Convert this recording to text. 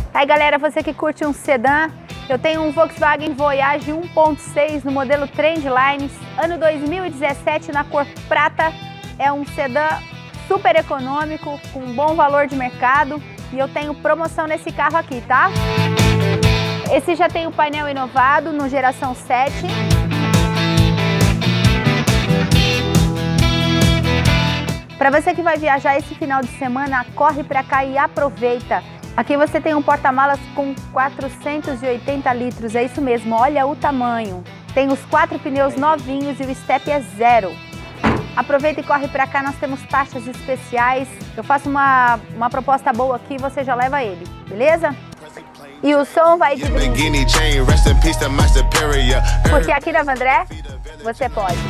Aí galera, você que curte um sedã, eu tenho um Volkswagen Voyage 1.6 no modelo Trendline, ano 2017 na cor prata. É um sedã super econômico, com bom valor de mercado e eu tenho promoção nesse carro aqui, tá? Esse já tem o painel inovado no geração 7. Para você que vai viajar esse final de semana, corre para cá e aproveita. Aqui você tem um porta-malas com 480 litros, é isso mesmo, olha o tamanho. Tem os 4 pneus novinhos e o step é 0. Aproveita e corre para cá, nós temos taxas especiais. Eu faço uma proposta boa aqui e você já leva ele, beleza? E o som vai de brinde. Porque aqui na Vandré, você pode.